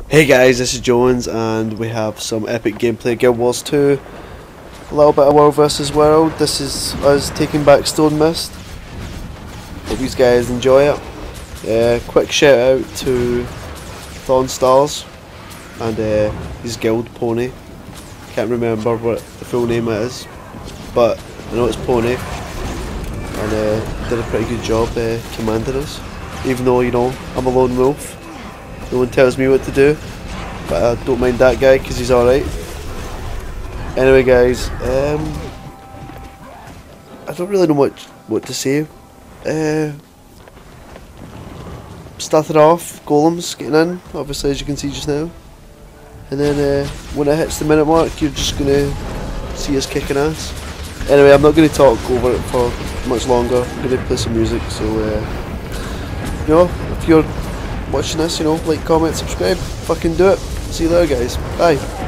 Hey guys, this is Jones and we have some epic gameplay Guild Wars 2. A little bit of World vs World. This is us taking back StoneMist. Hope you guys enjoy it. Quick shout out to Thorn Stars and his guild Pony. Can't remember what the full name is, but I know it's Pony, and did a pretty good job commanding us. Even though, you know, I'm a lone wolf. No one tells me what to do, but I don't mind that guy because he's alright. Anyway guys, I don't really know what to say. Started off, golems getting in, obviously, as you can see just now. And then when it hits the minute mark, you're just going to see us kicking ass. Anyway, I'm not going to talk over it for much longer. I'm going to play some music, so you know, if you're watching this, you know, like, comment, subscribe, fucking do it. See you later guys, bye.